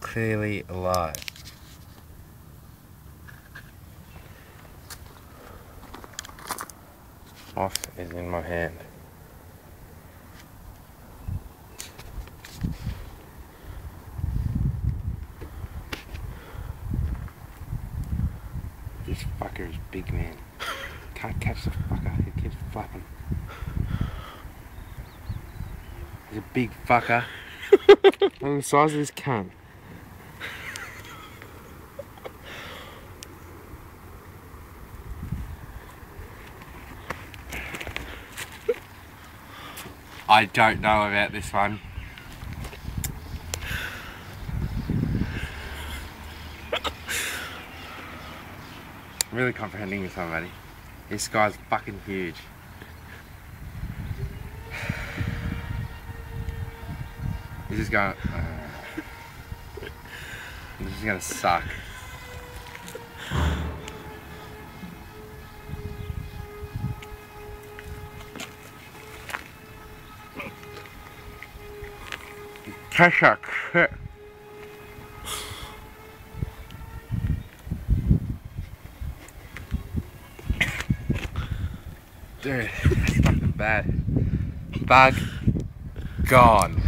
clearly alive. Moth is in my hand. This fucker is big, man. Can't catch the fucker, he keeps flapping. He's a big fucker. Look at the size of this cunt. I don't know about this one. I'm really comprehending this one, buddy. This guy's fucking huge. This is gonna... this is gonna suck. Kashak. Dude, that's fucking bad. Bug gone.